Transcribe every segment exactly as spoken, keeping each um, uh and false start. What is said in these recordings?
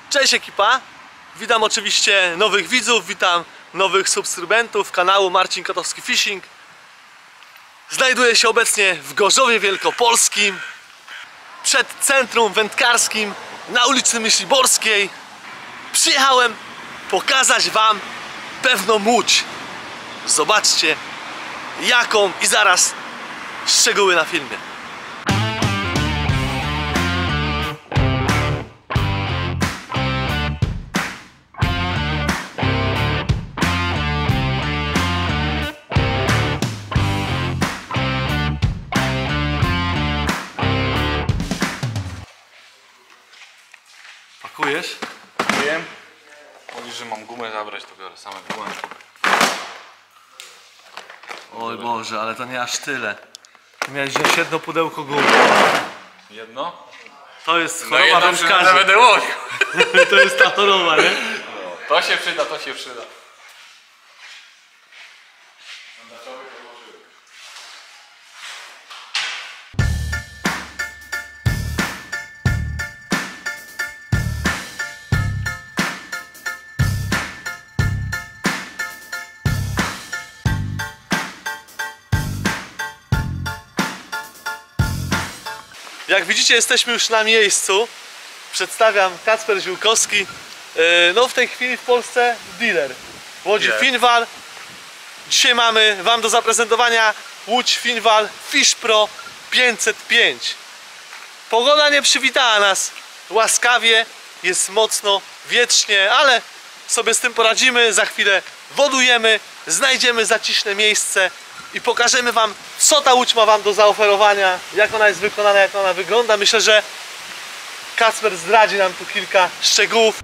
Cześć ekipa, witam oczywiście nowych widzów, witam nowych subskrybentów kanału Marcin Kotowski Fishing. Znajduję się obecnie w Gorzowie Wielkopolskim, przed centrum wędkarskim na ulicy Myśliborskiej. Przyjechałem pokazać wam pewną łódź. Zobaczcie jaką i zaraz szczegóły na filmie. Pakujesz? Wiem. Mówisz, że mam gumę zabrać, to biorę same gumę. Oj Boże, ale to nie aż tyle. Miałeś wziąć jedno pudełko gumy. Jedno? To jest choroba wędkarzy. Będę łowił. To jest ta choroba, nie? No, to się przyda, to się przyda. Jak widzicie, jesteśmy już na miejscu. Przedstawiam Kacper Ziółkowski. No w tej chwili w Polsce dealer łodzi Yeah. Finwal. Dzisiaj mamy wam do zaprezentowania łódź Finwal Fish Pro pięćset pięć. Pogoda nie przywitała nas łaskawie, jest mocno wietrznie, ale sobie z tym poradzimy. Za chwilę wodujemy, znajdziemy zaciszne miejsce i pokażemy wam, co ta łódź ma wam do zaoferowania, jak ona jest wykonana, jak ona wygląda. Myślę, że Kacper zdradzi nam tu kilka szczegółów.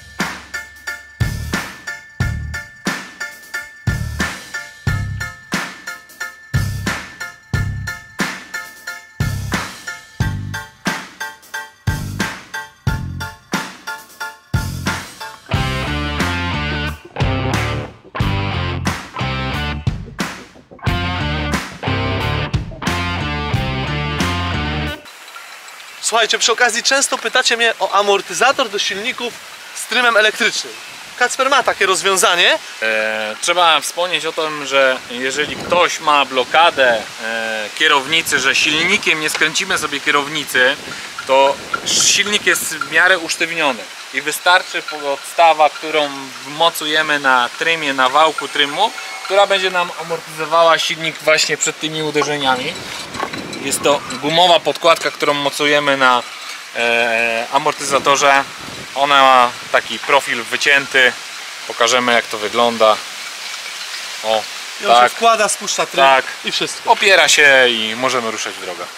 Słuchajcie, przy okazji często pytacie mnie o amortyzator do silników z trymem elektrycznym. Kacper ma takie rozwiązanie. E, trzeba wspomnieć o tym, że jeżeli ktoś ma blokadę e, kierownicy, że silnikiem nie skręcimy sobie kierownicy, to silnik jest w miarę usztywniony i wystarczy podstawa, którą wmocujemy na trymie, na wałku trymu, która będzie nam amortyzowała silnik właśnie przed tymi uderzeniami. Jest to gumowa podkładka, którą mocujemy na e, amortyzatorze. Ona ma taki profil wycięty. Pokażemy, jak to wygląda. O, I on tak, się wkłada, spuszcza trym tak. i wszystko. Opiera się i możemy ruszać w drogę.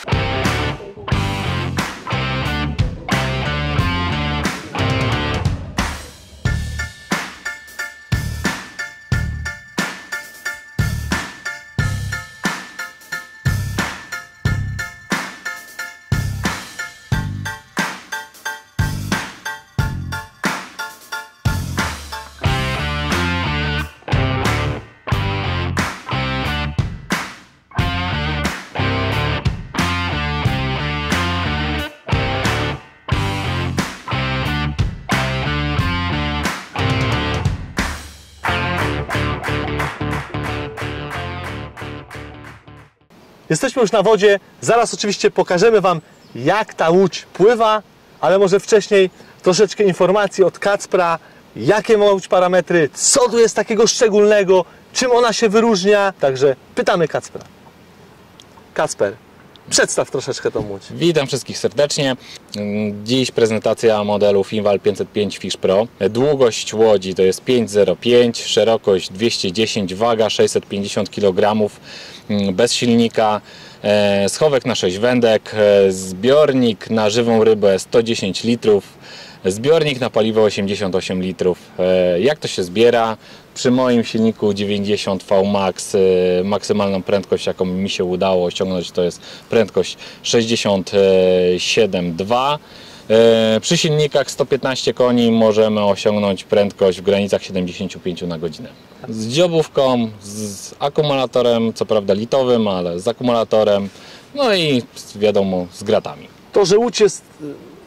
Jesteśmy już na wodzie, zaraz oczywiście pokażemy wam, jak ta łódź pływa, ale może wcześniej troszeczkę informacji od Kacpra, jakie ma łódź parametry, co tu jest takiego szczególnego, czym ona się wyróżnia. Także pytamy Kacpra. Kacper, przedstaw troszeczkę tą łódź. Witam wszystkich serdecznie. Dziś prezentacja modelu Finwal pięćset pięć Fish Pro. Długość łodzi to jest pięćset pięć, szerokość dwieście dziesięć, waga sześćset pięćdziesiąt kilogramów, bez silnika, schowek na sześć wędek, zbiornik na żywą rybę sto dziesięć litrów, zbiornik na paliwo osiemdziesiąt osiem litrów. Jak to się zbiera? Przy moim silniku dziewięćdziesiąt V Max maksymalną prędkość, jaką mi się udało osiągnąć, to jest prędkość sześćdziesiąt siedem przecinek dwa. Przy silnikach sto piętnaście koni możemy osiągnąć prędkość w granicach siedemdziesiąt pięć na godzinę. Z dziobówką, z akumulatorem, co prawda litowym, ale z akumulatorem, no i wiadomo z gratami. To, że łódź jest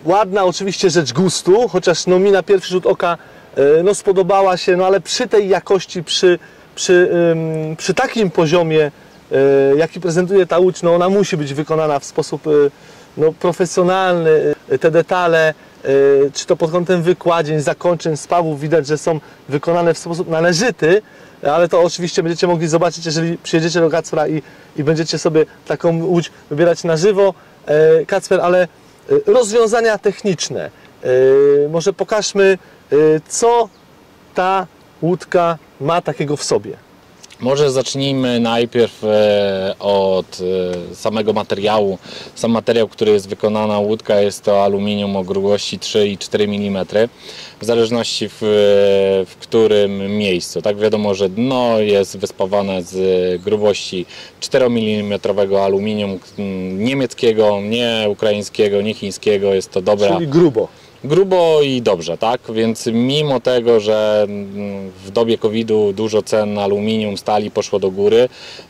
ładna oczywiście rzecz gustu, chociaż no mi na pierwszy rzut oka no spodobała się, no ale przy tej jakości, przy, przy, przy takim poziomie, jaki prezentuje ta łódź, no ona musi być wykonana w sposób no, profesjonalny. Te detale, czy to pod kątem wykładzień, zakończeń, spawów, widać, że są wykonane w sposób należyty, ale to oczywiście będziecie mogli zobaczyć, jeżeli przyjedziecie do Kacpra i, i będziecie sobie taką łódź wybierać na żywo. Kacper, ale rozwiązania techniczne. Może pokażmy, co ta łódka ma takiego w sobie. Może zacznijmy najpierw od samego materiału. Sam materiał, który jest wykonana łódka, jest to aluminium o grubości trzy i cztery milimetry, w zależności w, w którym miejscu. Tak, wiadomo, że dno jest wyspawane z grubości czteromilimetrowego aluminium niemieckiego, nie ukraińskiego, nie chińskiego. Jest to dobra. Czyli grubo. Grubo i dobrze, tak? Więc mimo tego, że w dobie kowida dużo cen aluminium, stali poszło do góry,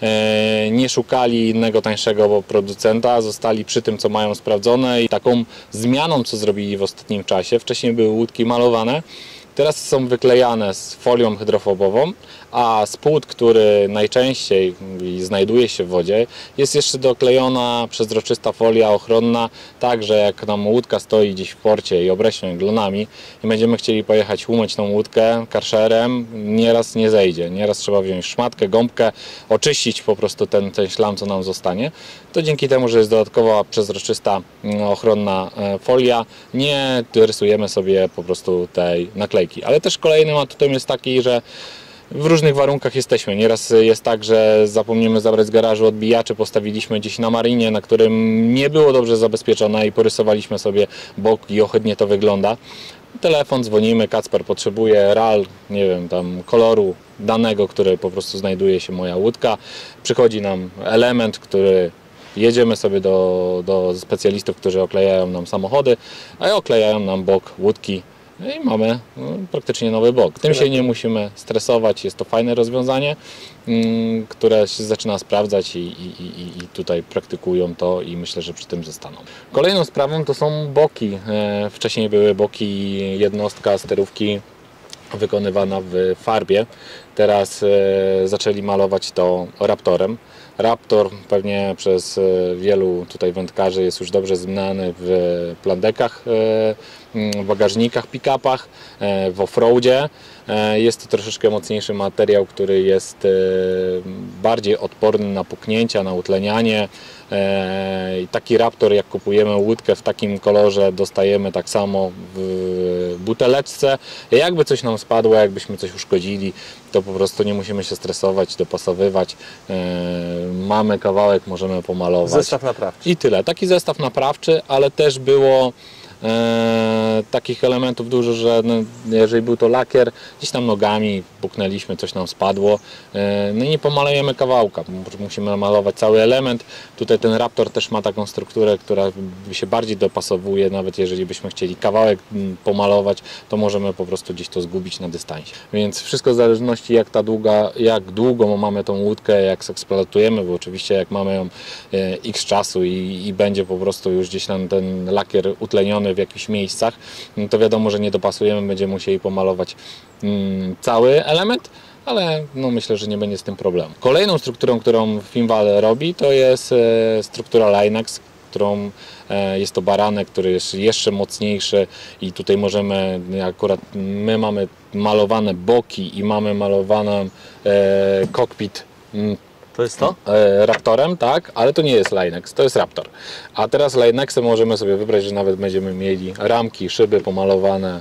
nie szukali innego tańszego producenta, zostali przy tym, co mają sprawdzone i taką zmianą, co zrobili w ostatnim czasie, wcześniej były łódki malowane, teraz są wyklejane z folią hydrofobową, a spód, który najczęściej znajduje się w wodzie, jest jeszcze doklejona przezroczysta folia ochronna, tak że jak nam łódka stoi gdzieś w porcie i obreśnie glonami i będziemy chcieli pojechać umyć tą łódkę karszerem, nieraz nie zejdzie. Nieraz trzeba wziąć szmatkę, gąbkę, oczyścić po prostu ten, ten ślam, co nam zostanie. To dzięki temu, że jest dodatkowa przezroczysta ochronna folia, nie rysujemy sobie po prostu tej naklejki. Ale też kolejnym atutem jest taki, że w różnych warunkach jesteśmy. Nieraz jest tak, że zapomnimy zabrać z garażu odbijacze, postawiliśmy gdzieś na marinie, na którym nie było dobrze zabezpieczone i porysowaliśmy sobie bok i ohydnie to wygląda. Telefon, dzwonimy, Kacper potrzebuje ral, nie wiem, tam koloru danego, który po prostu znajduje się moja łódka. Przychodzi nam element, który jedziemy sobie do, do specjalistów, którzy oklejają nam samochody, a oklejają nam bok łódki. I mamy no, praktycznie nowy bok. Tym się nie musimy stresować, jest to fajne rozwiązanie, mm, które się zaczyna sprawdzać i, i, i, i tutaj praktykują to i myślę, że przy tym zostaną. Kolejną sprawą to są boki. E, wcześniej były boki jednostka sterówki wykonywana w farbie, teraz e, zaczęli malować to Raptorem. Raptor pewnie przez wielu tutaj wędkarzy jest już dobrze znany w plandekach, w bagażnikach, pick-upach, w offroadzie. Jest to troszeczkę mocniejszy materiał, który jest bardziej odporny na puknięcia, na utlenianie. I taki Raptor, jak kupujemy łódkę w takim kolorze, dostajemy tak samo w buteleczce. Jakby coś nam spadło, jakbyśmy coś uszkodzili, to po prostu nie musimy się stresować, dopasowywać. Mamy kawałek, możemy pomalować. Zestaw naprawczy. I tyle. Taki zestaw naprawczy, ale też było E, takich elementów dużo, że no, jeżeli był to lakier, gdzieś tam nogami puknęliśmy, coś nam spadło, e, no i nie pomalujemy kawałka, musimy malować cały element. Tutaj ten Raptor też ma taką strukturę, która się bardziej dopasowuje, nawet jeżeli byśmy chcieli kawałek pomalować, to możemy po prostu gdzieś to zgubić na dystansie. Więc wszystko w zależności jak ta długa, jak długo mamy tą łódkę, jak eksploatujemy, bo oczywiście jak mamy ją e, x czasu i, i będzie po prostu już gdzieś tam ten lakier utleniony w jakichś miejscach, to wiadomo, że nie dopasujemy, będziemy musieli pomalować mm, cały element, ale no, myślę, że nie będzie z tym problemu. Kolejną strukturą, którą Finval robi, to jest e, struktura Linex, którą e, jest to baranek, który jest jeszcze mocniejszy i tutaj możemy, akurat my mamy malowane boki i mamy malowaną e, kokpit. Mm, To jest to? Raptorem, tak, ale to nie jest Linex, to jest Raptor. A teraz Linexem możemy sobie wybrać, że nawet będziemy mieli ramki, szyby pomalowane,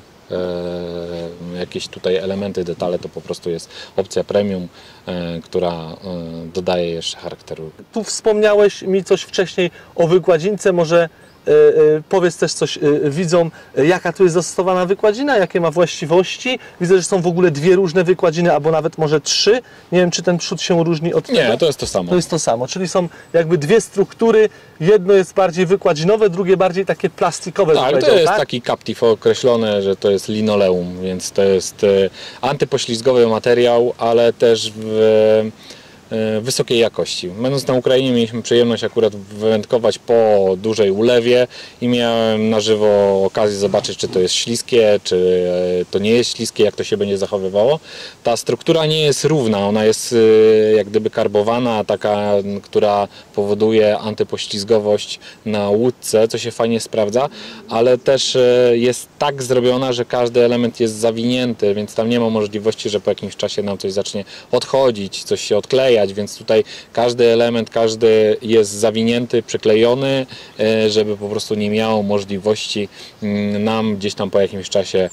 e, jakieś tutaj elementy, detale, to po prostu jest opcja premium, e, która e, dodaje jeszcze charakteru. Tu wspomniałeś mi coś wcześniej o wykładzince, może e, e, powiedz też coś e, widzom, e, jaka tu jest zastosowana wykładzina, jakie ma właściwości. Widzę, że są w ogóle dwie różne wykładziny, albo nawet może trzy. Nie wiem, czy ten przód się różni od tego. Nie, to jest to samo. To jest to samo, czyli są jakby dwie struktury. Jedno jest bardziej wykładzinowe, drugie bardziej takie plastikowe. Tak, to jest tak? taki Captif określony, że to jest linoleum, więc to jest e, antypoślizgowy materiał, ale też w wysokiej jakości. Będąc na Ukrainie mieliśmy przyjemność akurat wędkować po dużej ulewie i miałem na żywo okazję zobaczyć, czy to jest śliskie, czy to nie jest śliskie, jak to się będzie zachowywało. Ta struktura nie jest równa, ona jest jak gdyby karbowana, taka, która powoduje antypoślizgowość na łódce, co się fajnie sprawdza, ale też jest tak zrobiona, że każdy element jest zawinięty, więc tam nie ma możliwości, że po jakimś czasie nam coś zacznie odchodzić, coś się odklejać, więc tutaj każdy element, każdy jest zawinięty, przyklejony, żeby po prostu nie miało możliwości nam gdzieś tam po jakimś czasie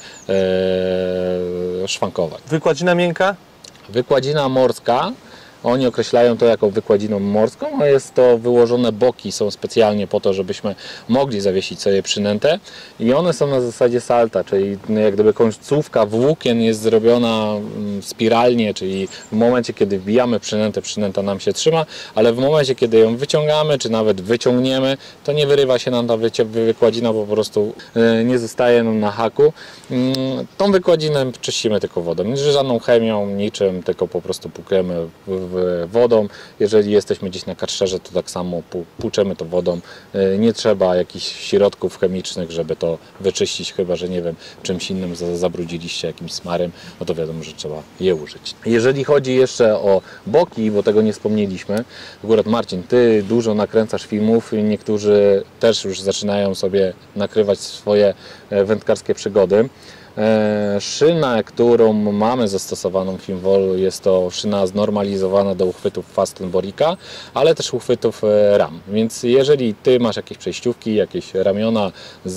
szwankować. Wykładzina miękka? Wykładzina morska. Oni określają to jako wykładziną morską, a jest to wyłożone boki, są specjalnie po to, żebyśmy mogli zawiesić sobie przynętę i one są na zasadzie salta, czyli jak gdyby końcówka włókien jest zrobiona spiralnie, czyli w momencie, kiedy wbijamy przynętę, przynęta nam się trzyma, ale w momencie, kiedy ją wyciągamy, czy nawet wyciągniemy, to nie wyrywa się nam ta wykładzina, bo po prostu nie zostaje nam na haku. Tą wykładzinę czyścimy tylko wodą, nie żadną chemią, niczym, tylko po prostu pukujemy w wodą. Jeżeli jesteśmy gdzieś na karszerze, to tak samo płuczemy to wodą. Nie trzeba jakichś środków chemicznych, żeby to wyczyścić, chyba że nie wiem, czymś innym zabrudziliście, jakimś smarem, no to wiadomo, że trzeba je użyć. Jeżeli chodzi jeszcze o boki, bo tego nie wspomnieliśmy, akurat Marcin, ty dużo nakręcasz filmów, niektórzy też już zaczynają sobie nakrywać swoje wędkarskie przygody. Szynę, którą mamy zastosowaną w Finwolu, jest to szyna znormalizowana do uchwytów Fastenborika, ale też uchwytów ram. Więc jeżeli ty masz jakieś przejściówki, jakieś ramiona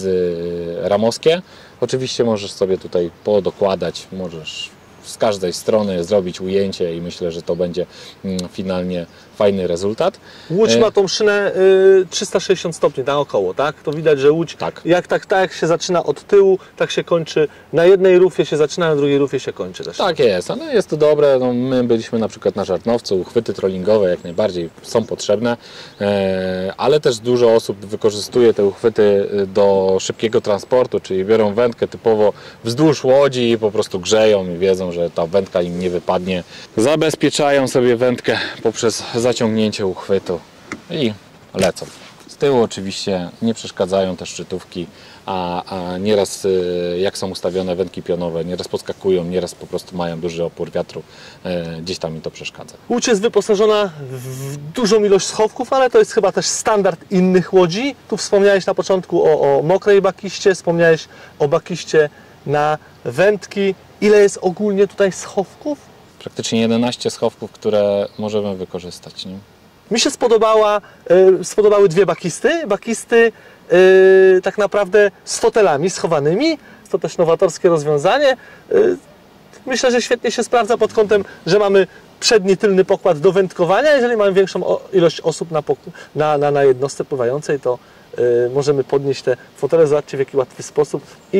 z ramowskie, oczywiście możesz sobie tutaj podokładać, możesz z każdej strony zrobić ujęcie i myślę, że to będzie finalnie fajny rezultat. Łódź ma tą szynę y, trzysta sześćdziesiąt stopni naokoło, tak? To widać, że łódź tak. Jak, tak, tak jak się zaczyna od tyłu, tak się kończy. Na jednej rufie się zaczyna, na drugiej rufie się kończy też. Tak jest, ale jest to dobre. No, my byliśmy na przykład na Żartnowcu, uchwyty trollingowe jak najbardziej są potrzebne, e, ale też dużo osób wykorzystuje te uchwyty do szybkiego transportu, czyli biorą wędkę typowo wzdłuż łodzi i po prostu grzeją i wiedzą, że ta wędka im nie wypadnie. Zabezpieczają sobie wędkę poprzez zaciągnięcie uchwytu i lecą. Z tyłu oczywiście nie przeszkadzają te szczytówki, a, a nieraz jak są ustawione wędki pionowe, nieraz podskakują, nieraz po prostu mają duży opór wiatru, gdzieś tam mi to przeszkadza. Łódź jest wyposażona w dużą ilość schowków, ale to jest chyba też standard innych łodzi. Tu wspomniałeś na początku o, o mokrej bakiście, wspomniałeś o bakiście na wędki. Ile jest ogólnie tutaj schowków? Praktycznie jedenaście schowków, które możemy wykorzystać. Nie? Mi się spodobała, y, spodobały dwie bakisty. Bakisty y, tak naprawdę z fotelami schowanymi. To też nowatorskie rozwiązanie. Y, myślę, że świetnie się sprawdza pod kątem, że mamy przedni, tylny pokład do wędkowania. Jeżeli mamy większą ilość osób na, na, na, na jednostce pływającej, to y, możemy podnieść te fotele. Zobaczcie, w jaki łatwy sposób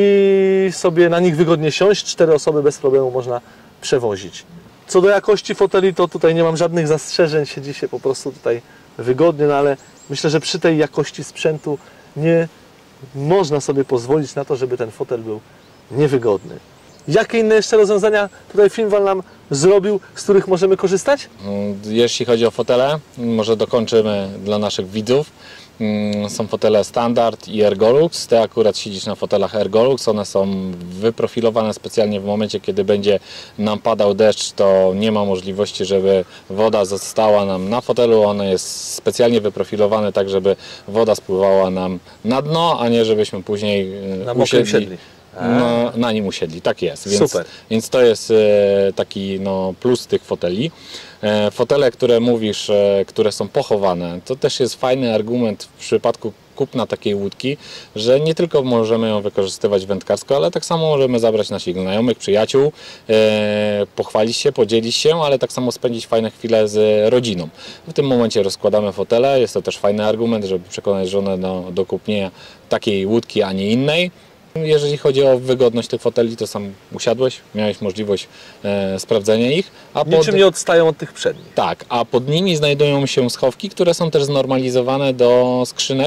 i sobie na nich wygodnie siąść. Cztery osoby bez problemu można przewozić. Co do jakości foteli, to tutaj nie mam żadnych zastrzeżeń, siedzi się po prostu tutaj wygodnie, no ale myślę, że przy tej jakości sprzętu nie można sobie pozwolić na to, żeby ten fotel był niewygodny. Jakie inne jeszcze rozwiązania tutaj Finwal nam zrobił, z których możemy korzystać? Jeśli chodzi o fotele, może dokończymy dla naszych widzów. Są fotele standard i Ergolux. Ty akurat siedzisz na fotelach Ergolux. One są wyprofilowane specjalnie w momencie, kiedy będzie nam padał deszcz, to nie ma możliwości, żeby woda została nam na fotelu. One jest specjalnie wyprofilowane tak, żeby woda spływała nam na dno, a nie żebyśmy później na usiedli. siedli. Na, na nim usiedli, tak jest. Więc, Super. Więc to jest e, taki no, plus tych foteli. E, fotele, które mówisz, e, które są pochowane, to też jest fajny argument w przypadku kupna takiej łódki, że nie tylko możemy ją wykorzystywać wędkarsko, ale tak samo możemy zabrać naszych znajomych, przyjaciół, e, pochwalić się, podzielić się, ale tak samo spędzić fajne chwile z rodziną. W tym momencie rozkładamy fotele, jest to też fajny argument, żeby przekonać żonę do, do kupienia takiej łódki, a nie innej. Jeżeli chodzi o wygodność tych foteli, to sam usiadłeś, miałeś możliwość e, sprawdzenia ich. A pod... Niczym nie odstają od tych przednich. Tak, a pod nimi znajdują się schowki, które są też znormalizowane do skrzynek.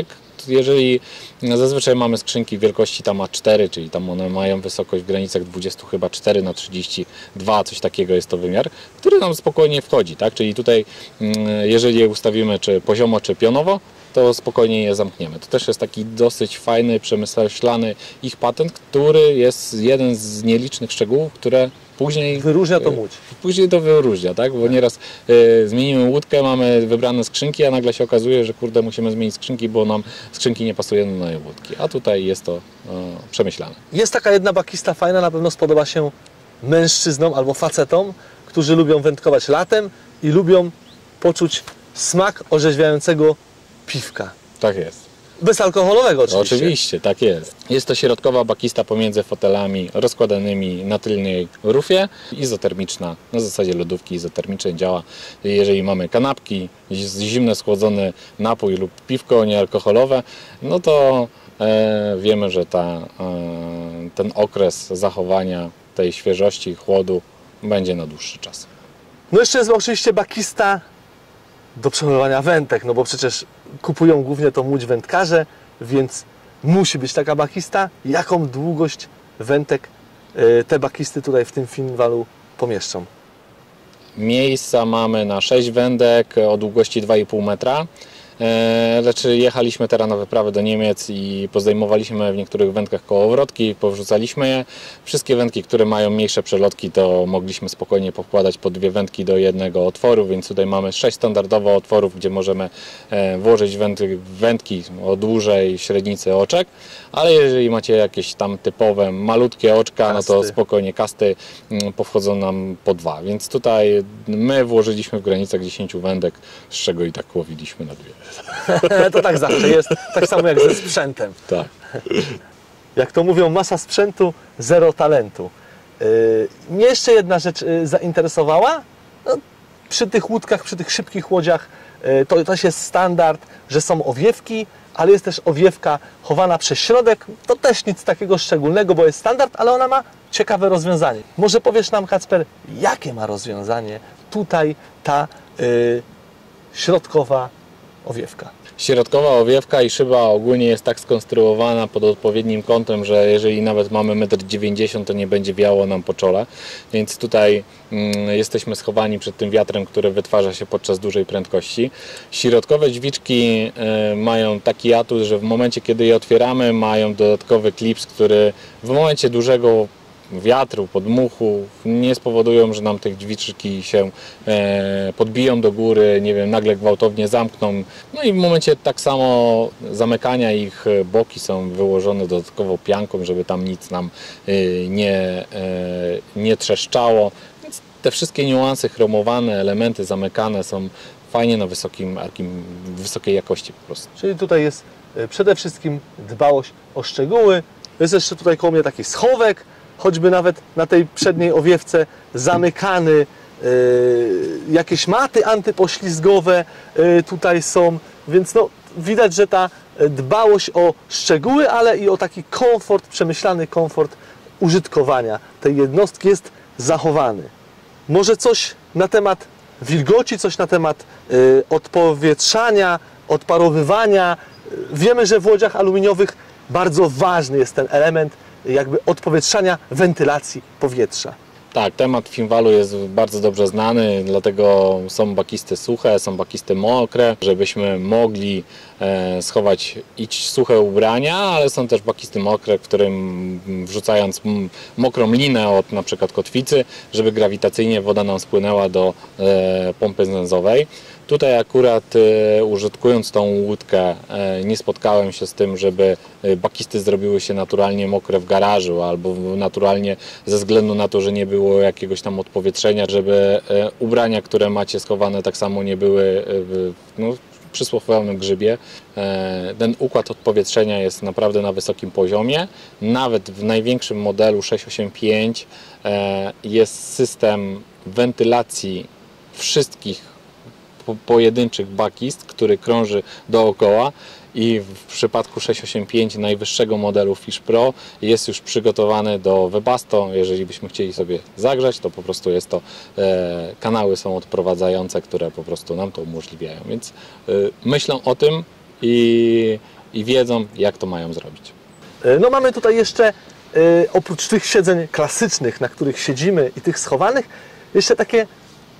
jeżeli zazwyczaj mamy skrzynki wielkości tam A cztery, czyli tam one mają wysokość w granicach dwadzieścia chyba cztery na trzydzieści dwa, coś takiego jest to wymiar, który nam spokojnie wchodzi, tak? Czyli tutaj jeżeli je ustawimy czy poziomo, czy pionowo, to spokojnie je zamkniemy. To też jest taki dosyć fajny, przemyślany ich patent, który jest jeden z nielicznych szczegółów, które później wyróżnia to łódź. Później to wyróżnia, tak? Bo nieraz y, zmienimy łódkę, mamy wybrane skrzynki, a nagle się okazuje, że kurde, musimy zmienić skrzynki, bo nam skrzynki nie pasują na nowe łódki. A tutaj jest to y, przemyślane. Jest taka jedna bakista fajna, na pewno spodoba się mężczyznom albo facetom, którzy lubią wędkować latem i lubią poczuć smak orzeźwiającego piwka. Tak jest. Bezalkoholowego oczywiście. Oczywiście, tak jest. Jest to środkowa bakista pomiędzy fotelami rozkładanymi na tylnej rufie, izotermiczna, na zasadzie lodówki izotermicznej działa. Jeżeli mamy kanapki, zimno schłodzony napój lub piwko niealkoholowe, no to e, wiemy, że ta, e, ten okres zachowania tej świeżości, chłodu będzie na dłuższy czas. No jeszcze jest oczywiście bakista do przechowywania wędek, no bo przecież kupują głównie tą łódź wędkarze, więc musi być taka bakista. Jaką długość wędek te bakisty tutaj w tym Finwalu pomieszczą? Miejsca mamy na sześć wędek o długości dwa i pół metra. Lecz jechaliśmy teraz na wyprawę do Niemiec i pozdejmowaliśmy w niektórych wędkach kołowrotki, powrzucaliśmy je. Wszystkie wędki, które mają mniejsze przelotki, to mogliśmy spokojnie pokładać po dwie wędki do jednego otworu, więc tutaj mamy sześć standardowo otworów, gdzie możemy włożyć wędki o dłużej średnicy oczek, ale jeżeli macie jakieś tam typowe malutkie oczka, kasty, no to spokojnie kasty powchodzą nam po dwa, więc tutaj my włożyliśmy w granicach dziesięciu wędek, z czego i tak łowiliśmy na dwie. To tak zawsze jest, tak samo jak ze sprzętem. Tak. Jak to mówią, masa sprzętu, zero talentu. Mnie jeszcze jedna rzecz zainteresowała. No, przy tych łódkach, przy tych szybkich łodziach to też jest standard, że są owiewki, ale jest też owiewka chowana przez środek. To też nic takiego szczególnego, bo jest standard, ale ona ma ciekawe rozwiązanie. Może powiesz nam, Kacper, jakie ma rozwiązanie tutaj ta y, środkowa owiewka? Środkowa owiewka i szyba ogólnie jest tak skonstruowana pod odpowiednim kątem, że jeżeli nawet mamy metr dziewięćdziesiąt, to nie będzie wiało nam po czole. Więc tutaj mm, jesteśmy schowani przed tym wiatrem, który wytwarza się podczas dużej prędkości. Środkowe dźwiczki y, mają taki atut, że w momencie, kiedy je otwieramy, mają dodatkowy klips, który w momencie dużego wiatru, podmuchu nie spowodują, że nam tych dźwiczki się e, podbiją do góry, nie wiem, nagle gwałtownie zamkną. No i w momencie tak samo zamykania ich boki są wyłożone dodatkowo pianką, żeby tam nic nam e, nie, e, nie trzeszczało. Więc te wszystkie niuanse chromowane, elementy zamykane są fajnie na wysokim, takim, wysokiej jakości po prostu. Czyli tutaj jest przede wszystkim dbałość o szczegóły. Jest jeszcze tutaj koło mnie taki schowek, choćby nawet na tej przedniej owiewce zamykany, yy, jakieś maty antypoślizgowe yy, tutaj są, więc no, widać, że ta dbałość o szczegóły, ale i o taki komfort, przemyślany komfort użytkowania tej jednostki jest zachowany. Może coś na temat wilgoci, coś na temat yy, odpowietrzania, odparowywania. Wiemy, że w łodziach aluminiowych bardzo ważny jest ten element jakby odpowietrzania, wentylacji powietrza. Tak, temat Finwalu jest bardzo dobrze znany, dlatego są bakisty suche, są bakisty mokre, żebyśmy mogli e, schować i suche ubrania, ale są też bakisty mokre, w którym wrzucając mokrą linę od na przykład kotwicy, żeby grawitacyjnie woda nam spłynęła do e, pompy zęzowej. Tutaj akurat e, użytkując tą łódkę e, nie spotkałem się z tym, żeby bakisty zrobiły się naturalnie mokre w garażu albo naturalnie ze względu na to, że nie było jakiegoś tam odpowietrzenia, żeby e, ubrania, które macie schowane, tak samo nie były w no, przysłowiowym grzybie. E, ten układ odpowietrzenia jest naprawdę na wysokim poziomie. Nawet w największym modelu sześć osiem pięć e, jest system wentylacji wszystkich pojedynczych bakist, który krąży dookoła i w przypadku sześć osiem pięć najwyższego modelu Fish Pro jest już przygotowany do Webasto. Jeżeli byśmy chcieli sobie zagrzać, to po prostu jest to, e, kanały są odprowadzające, które po prostu nam to umożliwiają, więc e, myślę o tym i i wiedzą, jak to mają zrobić. No mamy tutaj jeszcze, oprócz tych siedzeń klasycznych, na których siedzimy i tych schowanych, jeszcze takie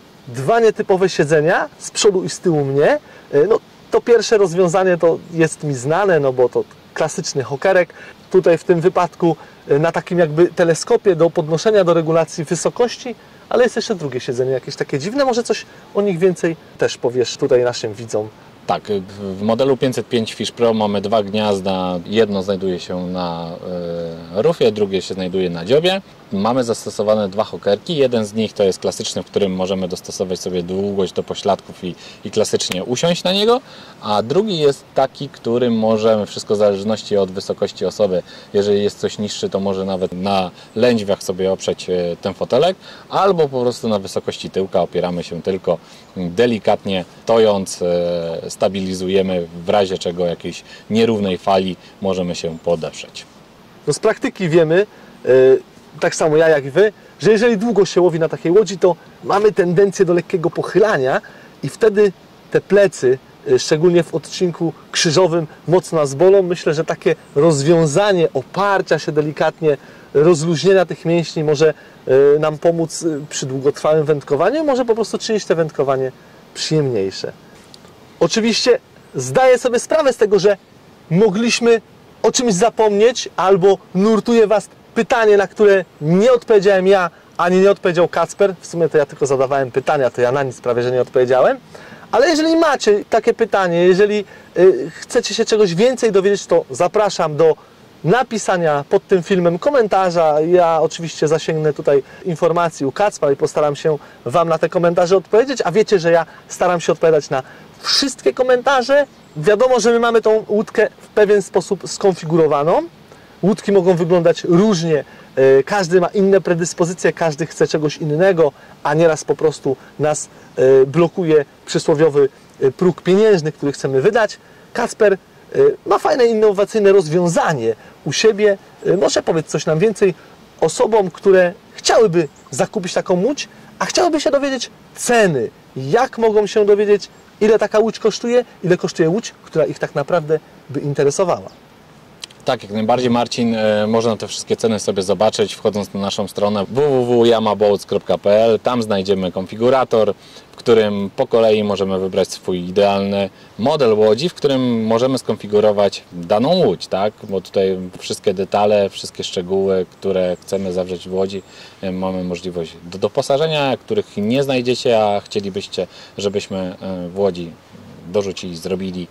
dwa nietypowe siedzenia z przodu i z tyłu mnie. No, to pierwsze rozwiązanie to jest mi znane, no bo to klasyczny hokerek. Tutaj w tym wypadku na takim jakby teleskopie do podnoszenia, do regulacji wysokości, ale jest jeszcze drugie siedzenie, jakieś takie dziwne. Może coś o nich więcej też powiesz tutaj naszym widzom. Tak, w modelu pięćset pięć Fish Pro mamy dwa gniazda. Jedno znajduje się na y, rufie, drugie się znajduje na dziobie. Mamy zastosowane dwa hokerki. Jeden z nich to jest klasyczny, w którym możemy dostosować sobie długość do pośladków i, i klasycznie usiąść na niego. A drugi jest taki, którym możemy, wszystko w zależności od wysokości osoby, jeżeli jest coś niższy, to może nawet na lędźwiach sobie oprzeć y, ten fotelek, albo po prostu na wysokości tyłka opieramy się tylko delikatnie tojąc, y, stabilizujemy, w razie czego jakiejś nierównej fali możemy się podeprzeć. No z praktyki wiemy, yy, tak samo ja jak i Wy, że jeżeli długo się łowi na takiej łodzi, to mamy tendencję do lekkiego pochylania i wtedy te plecy, yy, szczególnie w odcinku krzyżowym, mocno nas bolą. Myślę, że takie rozwiązanie oparcia się delikatnie, rozluźnienia tych mięśni może yy, nam pomóc yy, przy długotrwałym wędkowaniu, może po prostu czynić to wędkowanie przyjemniejsze. Oczywiście zdaję sobie sprawę z tego, że mogliśmy o czymś zapomnieć, albo nurtuje Was pytanie, na które nie odpowiedziałem ja, ani nie odpowiedział Kacper. W sumie to ja tylko zadawałem pytania, to ja na nic prawie, że nie odpowiedziałem. Ale jeżeli macie takie pytanie, jeżeli y, chcecie się czegoś więcej dowiedzieć, to zapraszam do napisania pod tym filmem komentarza. Ja oczywiście zasięgnę tutaj informacji u Kacpra i postaram się Wam na te komentarze odpowiedzieć, a wiecie, że ja staram się odpowiadać na wszystkie komentarze. Wiadomo, że my mamy tą łódkę w pewien sposób skonfigurowaną. Łódki mogą wyglądać różnie, każdy ma inne predyspozycje, każdy chce czegoś innego, a nieraz po prostu nas blokuje przysłowiowy próg pieniężny, który chcemy wydać. Kacper ma fajne, innowacyjne rozwiązanie u siebie. Może powiedz coś nam więcej osobom, które chciałyby zakupić taką łódź, a chciałyby się dowiedzieć ceny. Jak mogą się dowiedzieć, ile taka łódź kosztuje, ile kosztuje łódź, która ich tak naprawdę by interesowała. Tak, jak najbardziej, Marcin. E, można te wszystkie ceny sobie zobaczyć, wchodząc na naszą stronę w w w kropka yamaboats kropka p l. Tam znajdziemy konfigurator, w którym po kolei możemy wybrać swój idealny model łodzi, w którym możemy skonfigurować daną łódź, tak? Bo tutaj wszystkie detale, wszystkie szczegóły, które chcemy zawrzeć w łodzi, e, mamy możliwość do doposażenia, których nie znajdziecie, a chcielibyście, żebyśmy e, w łodzi dorzucili, zrobili,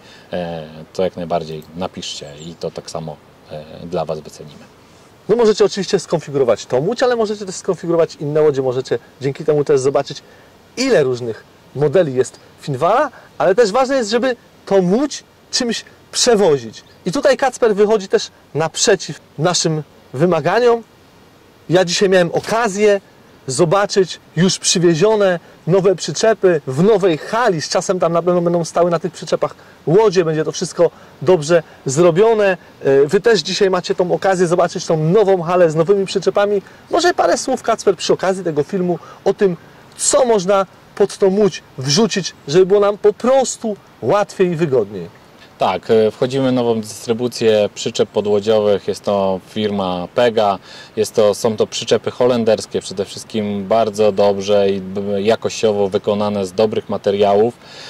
to jak najbardziej napiszcie i to tak samo dla Was wycenimy. No możecie oczywiście skonfigurować tą łódź, ale możecie też skonfigurować inne łodzie, możecie dzięki temu też zobaczyć, ile różnych modeli jest Finvala, ale też ważne jest, żeby tą łódź czymś przewozić. I tutaj Kacper wychodzi też naprzeciw naszym wymaganiom. Ja dzisiaj miałem okazję zobaczyć już przywiezione nowe przyczepy w nowej hali. Z czasem tam na pewno będą stały na tych przyczepach łodzie, będzie to wszystko dobrze zrobione. Wy też dzisiaj macie tą okazję zobaczyć tą nową halę z nowymi przyczepami. Może parę słów, Kacper, przy okazji tego filmu o tym, co można pod tą łódź wrzucić, żeby było nam po prostu łatwiej i wygodniej. Tak, wchodzimy w nową dystrybucję przyczep podłodziowych, jest to firma Pega, jest to, są to przyczepy holenderskie, przede wszystkim bardzo dobrze i jakościowo wykonane z dobrych materiałów.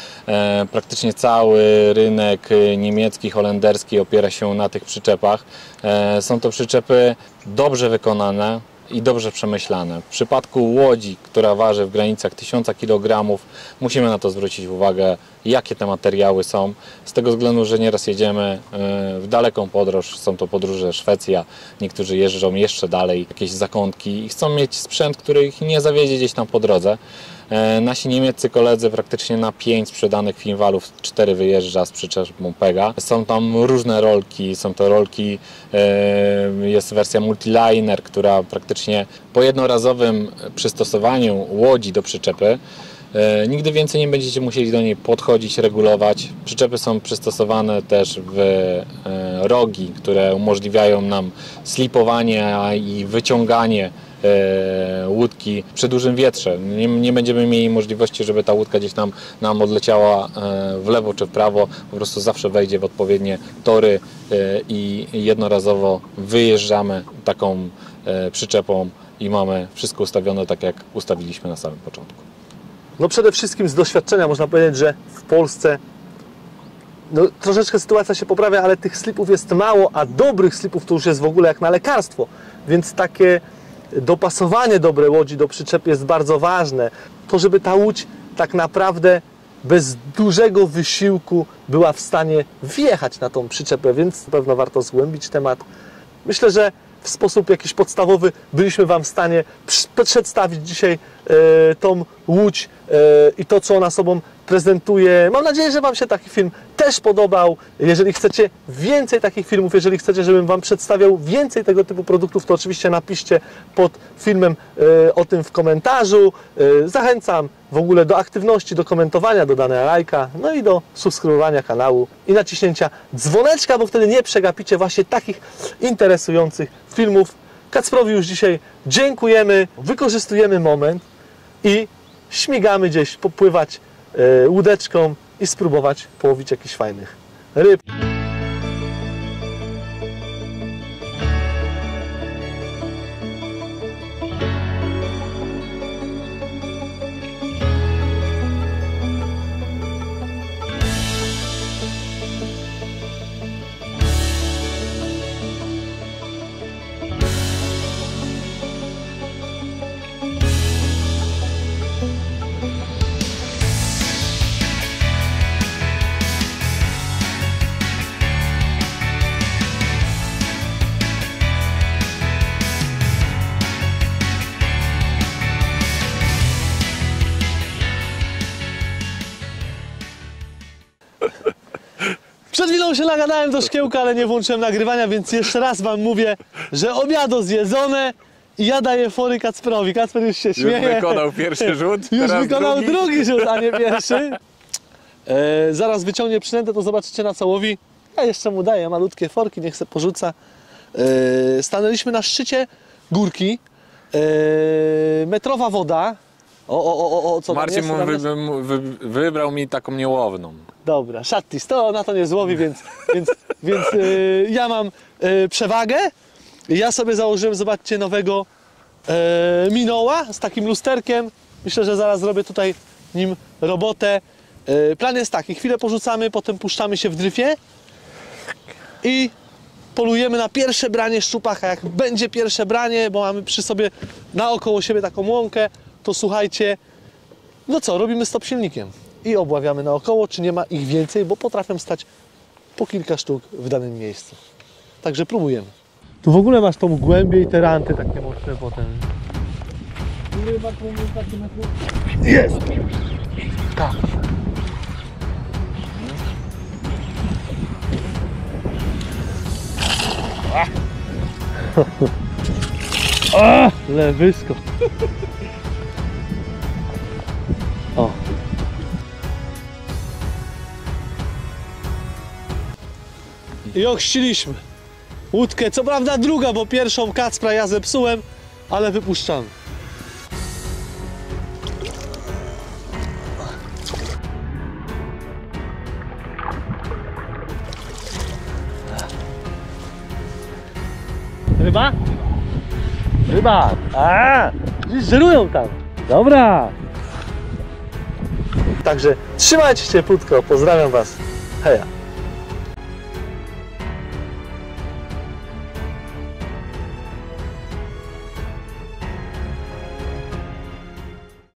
E, praktycznie cały rynek niemiecki, holenderski opiera się na tych przyczepach. E, są to przyczepy dobrze wykonane i dobrze przemyślane. W przypadku łodzi, która waży w granicach tysiąca kilogramów, musimy na to zwrócić uwagę, jakie te materiały są, z tego względu, że nieraz jedziemy w daleką podróż, są to podróże Szwecja, niektórzy jeżdżą jeszcze dalej, jakieś zakątki i chcą mieć sprzęt, który ich nie zawiedzie gdzieś tam po drodze. Nasi niemieccy koledzy praktycznie na pięć sprzedanych Finvalów cztery wyjeżdża z przyczepą Pega. Są tam różne rolki, są to rolki, jest wersja multiliner, która praktycznie po jednorazowym przystosowaniu łodzi do przyczepy nigdy więcej nie będziecie musieli do niej podchodzić, regulować. Przyczepy są przystosowane też w rogi, które umożliwiają nam slipowanie i wyciąganie e, łódki przy dużym wietrze. Nie, nie będziemy mieli możliwości, żeby ta łódka gdzieś nam, nam odleciała e, w lewo czy w prawo. Po prostu zawsze wejdzie w odpowiednie tory e, i jednorazowo wyjeżdżamy taką e, przyczepą i mamy wszystko ustawione tak, jak ustawiliśmy na samym początku. No przede wszystkim z doświadczenia można powiedzieć, że w Polsce no, troszeczkę sytuacja się poprawia, ale tych slipów jest mało, a dobrych slipów to już jest w ogóle jak na lekarstwo. Więc takie dopasowanie dobrej łodzi do przyczepy jest bardzo ważne. To, żeby ta łódź tak naprawdę bez dużego wysiłku była w stanie wjechać na tą przyczepę, więc na pewno warto zgłębić temat. Myślę, że w sposób jakiś podstawowy byliśmy Wam w stanie przedstawić dzisiaj e, tą łódź e, i to, co ona sobą prezentuje. Mam nadzieję, że Wam się taki film też podobał. Jeżeli chcecie więcej takich filmów, jeżeli chcecie, żebym Wam przedstawiał więcej tego typu produktów, to oczywiście napiszcie pod filmem e, o tym w komentarzu. E, zachęcam w ogóle do aktywności, do komentowania, do dania lajka, no i do subskrybowania kanału i naciśnięcia dzwoneczka, bo wtedy nie przegapicie właśnie takich interesujących filmów. Kacprowi już dzisiaj dziękujemy, wykorzystujemy moment i śmigamy gdzieś, popływać e, łódeczką i spróbować połowić jakichś fajnych ryb. Przed chwilą się nagadałem do szkiełka, ale nie włączyłem nagrywania, więc jeszcze raz Wam mówię, że obiado zjedzone i ja daję fory Kacprowi. Kacper już się śmieje. Już wykonał pierwszy rzut, Już teraz wykonał drugi. drugi rzut, a nie pierwszy. E, zaraz wyciągnie przynętę, to zobaczycie na co łowi. Ja jeszcze mu daję malutkie forki, niech se porzuca. E, stanęliśmy na szczycie górki. E, metrowa woda. O, o, o, o, co tam Marcin jest? mu Tam wy, jest? wy, wybrał mi taką niełowną. Dobra, szattis, to na to nie złowi, więc, więc, więc yy, ja mam yy, przewagę. Ja sobie założyłem, zobaczcie, nowego yy, Minoła z takim lusterkiem. Myślę, że zaraz zrobię tutaj nim robotę. Yy, plan jest taki, chwilę porzucamy, potem puszczamy się w dryfie i polujemy na pierwsze branie szczupaka. Jak będzie pierwsze branie, bo mamy przy sobie naokoło siebie taką łąkę, to słuchajcie, no co, robimy stop silnikiem i obławiamy naokoło, czy nie ma ich więcej, bo potrafią stać po kilka sztuk w danym miejscu. Także próbujemy. Tu w ogóle masz tą głębię i te ranty takie mocne potem. Jest! Tak. A, lewysko. O. I ochrzciliśmy łódkę, co prawda druga, bo pierwszą Kacpra ja zepsułem, ale wypuszczamy. Ryba? Ryba! A, żerują tam. Dobra. Także trzymajcie się cieplutko. Pozdrawiam Was. Heja.